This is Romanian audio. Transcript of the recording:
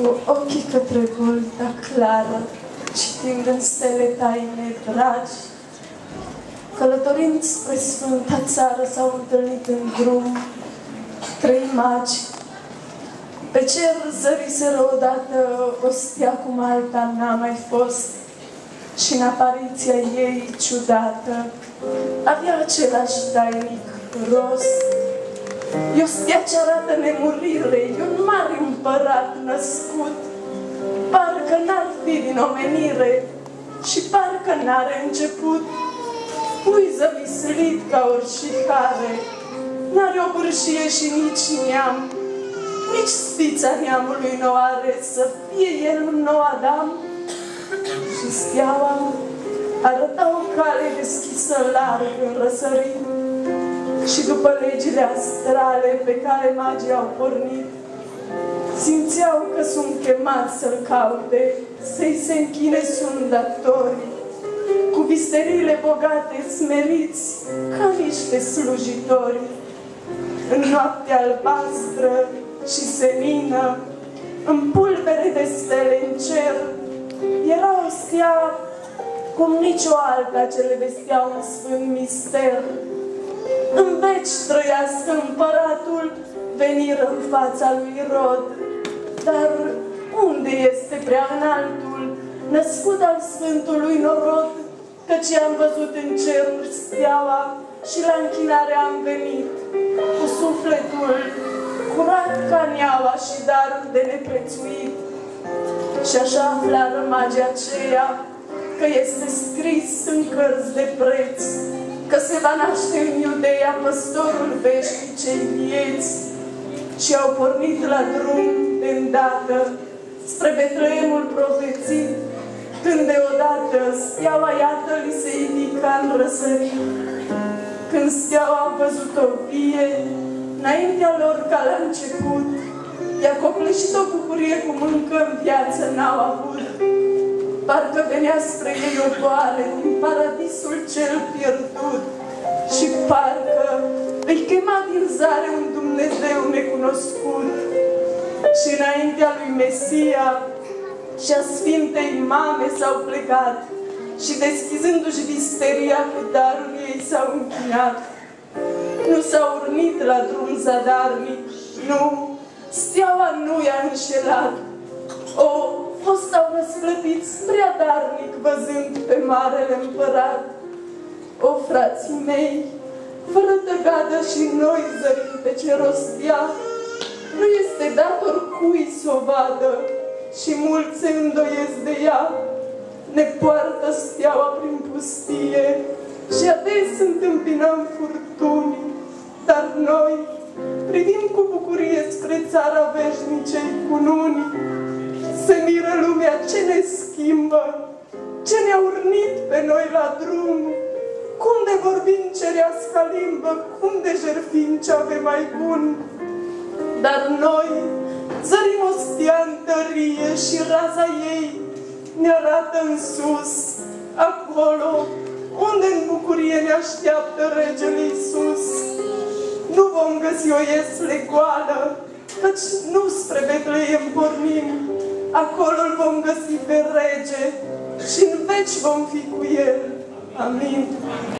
cu ochii către Golda clară, citind în stele taine dragi. Călătorind spre Sfânta Țară s-au întâlnit în drum trei magi. Pe cer zăriseră odată o stea cum alta n-a mai fost și în apariția ei ciudată avea același tainic rost. E o stea ce arată nemurire, e un mare împărat născut, parcă n-ar fi din omenire și parcă n-are început. Pui zăvislit ca oricare, n-are o bârșie și nici neam, nici spița neamului nu are, să fie el un nou Adam. Și steaua arăta o cale deschisă larg în răsărit și după legile astrale pe care magii au pornit, simțeau că sunt chemați să-l caute, să-i se închine sunt datori, cu visteriile bogate smeriți ca niște slujitori. În noaptea albastră și senină, în pulbere de stele în cer, era o stea cum nicio alta ce le vestea un sfânt mister. În veci trăiască împăratul, veniră în fața lui Rod. Dar unde este prea înaltul, născut al Sfântului Norod? Căci am văzut în ceruri steaua și la închinare am venit, cu sufletul curat ca neaua și darul de neprețuit. Și așa aflară magii aceia că este scris în cărți de preț că se va naște în Iudeea păstorul veșnicei vieți. Și au pornit la drum de îndată spre Betleemul profețit, când deodată steaua iată li se indica în răsărit. Când steaua a văzut-o vie, înaintea lor ca la început, i-a copleșit o bucurie cum încă în viață n-au avut. Parcă venea spre ei o boare din paradisul cel pierdut și parcă îi chema din zare un Dumnezeu necunoscut. Și înaintea lui Mesia și a Sfintei Mame s-au plecat și deschizându-și visteria cu darul ei s-au închinat. Nu s-au urnit la drum zadarnic, nu, steaua nu i-a înșelat. O, fost au răsplătiți prea darnic văzând pe Marele Împărat. O, frații mei, fără tăgadă și noi zărim pe cer o stea, nu este dat oricui să o vadă și mulți se îndoiesc de ea. Ne poartă steaua prin pustie și ades întâmpinăm furtuni, dar noi privim cu bucurie spre țara veșnicei cununi. Se miră lumea ce ne schimbă, ce ne-a urnit pe noi la drum, cum de vorbim cereasca limbă, cum de jertfim ce avem mai bun. Dar noi zărim o stea în tărie și raza ei ne arată în sus, acolo unde în bucurie ne așteaptă Regele Iisus. Nu vom găsi o iesle goală, căci nu spre Betleem pornim, acolo îl vom găsi pe Rege și în veci vom fi cu el. Amin.